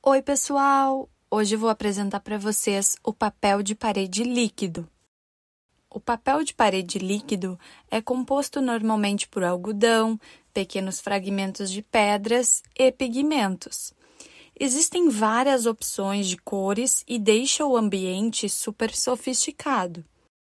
Oi, pessoal! Hoje eu vou apresentar para vocês o papel de parede líquido. O papel de parede líquido é composto normalmente por algodão, pequenos fragmentos de pedras e pigmentos. Existem várias opções de cores e deixa o ambiente super sofisticado.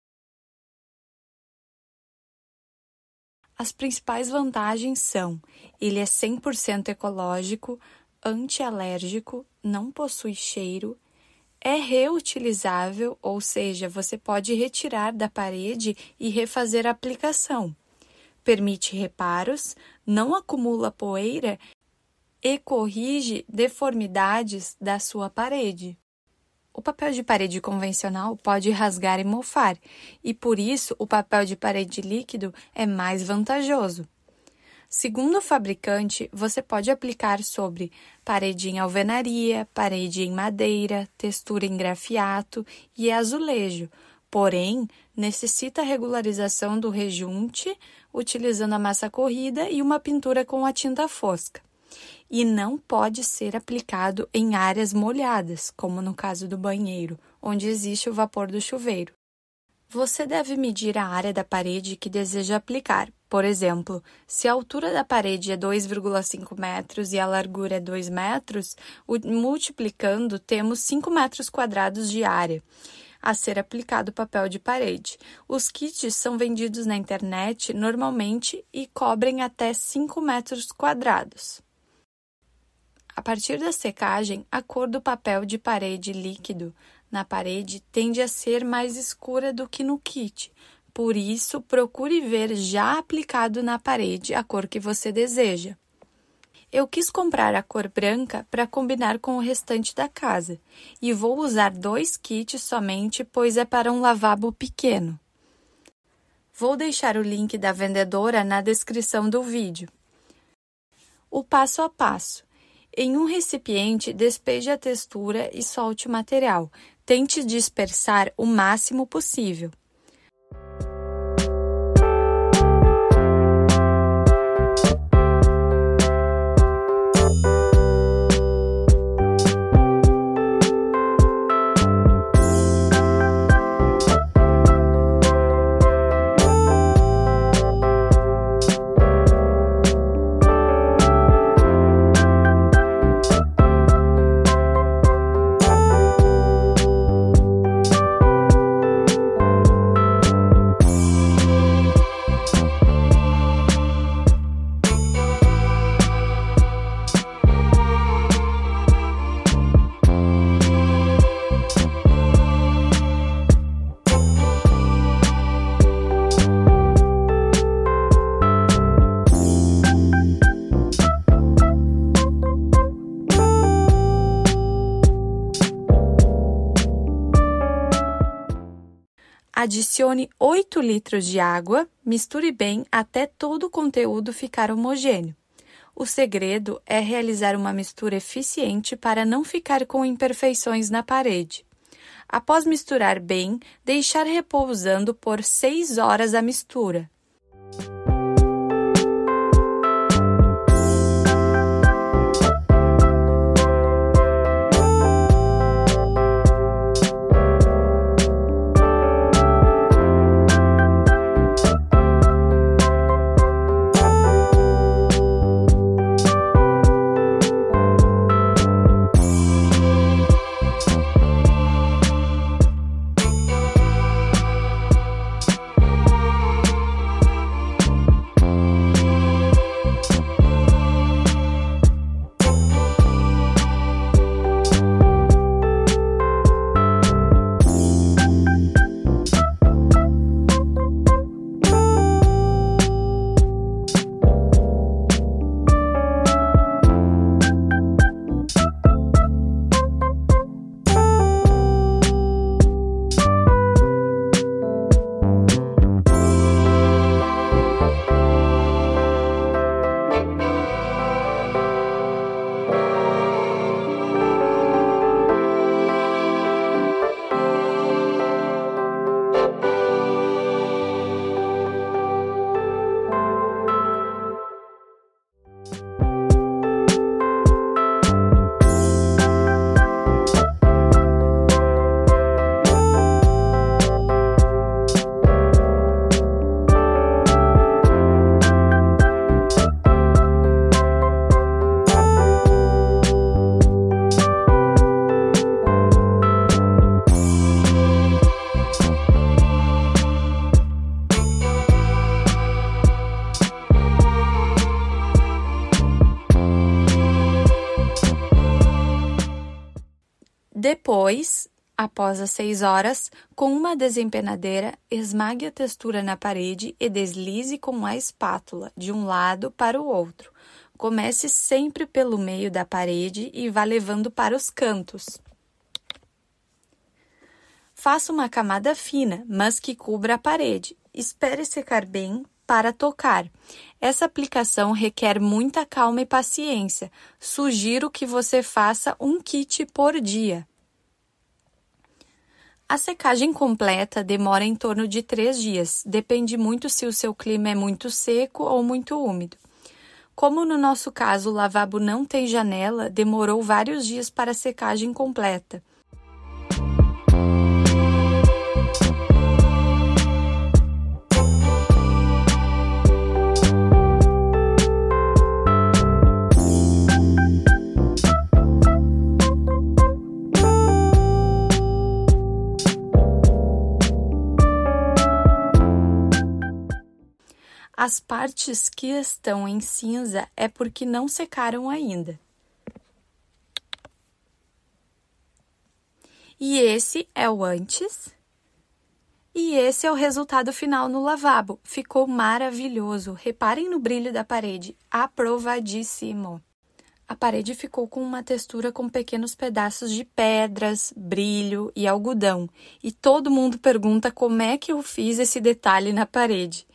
As principais vantagens são: ele é 100% ecológico, antialérgico, não possui cheiro, é reutilizável, ou seja, você pode retirar da parede e refazer a aplicação. Permite reparos, não acumula poeira e corrige deformidades da sua parede. O papel de parede convencional pode rasgar e mofar, e por isso o papel de parede líquido é mais vantajoso. Segundo o fabricante, você pode aplicar sobre parede em alvenaria, parede em madeira, textura em grafiato e azulejo, porém, necessita regularização do rejunte, utilizando a massa corrida e uma pintura com a tinta fosca. E não pode ser aplicado em áreas molhadas, como no caso do banheiro, onde existe o vapor do chuveiro. Você deve medir a área da parede que deseja aplicar. Por exemplo, se a altura da parede é 2,5 metros e a largura é 2 metros, multiplicando, temos 5 metros quadrados de área a ser aplicado papel de parede. Os kits são vendidos na internet normalmente e cobrem até 5 metros quadrados. A partir da secagem, a cor do papel de parede líquido na parede tende a ser mais escura do que no kit. Por isso, procure ver já aplicado na parede a cor que você deseja. Eu quis comprar a cor branca para combinar com o restante da casa e vou usar 2 kits somente, pois é para um lavabo pequeno. Vou deixar o link da vendedora na descrição do vídeo. O passo a passo. Em um recipiente, despeje a textura e solte o material. Tente dispersar o máximo possível. Adicione 8 litros de água, misture bem até todo o conteúdo ficar homogêneo. O segredo é realizar uma mistura eficiente para não ficar com imperfeições na parede. Após misturar bem, deixar repousando por 6 horas a mistura. Depois, após as 6 horas, com uma desempenadeira, esmague a textura na parede e deslize com a espátula de um lado para o outro. Comece sempre pelo meio da parede e vá levando para os cantos. Faça uma camada fina, mas que cubra a parede. Espere secar bem para tocar. Essa aplicação requer muita calma e paciência. Sugiro que você faça um kit por dia. A secagem completa demora em torno de 3 dias. Depende muito se o seu clima é muito seco ou muito úmido. Como no nosso caso o lavabo não tem janela, demorou vários dias para a secagem completa. As partes que estão em cinza é porque não secaram ainda. E esse é o antes. E esse é o resultado final no lavabo. Ficou maravilhoso. Reparem no brilho da parede. Aprovadíssimo. A parede ficou com uma textura com pequenos pedaços de pedras, brilho e algodão. E todo mundo pergunta como é que eu fiz esse detalhe na parede.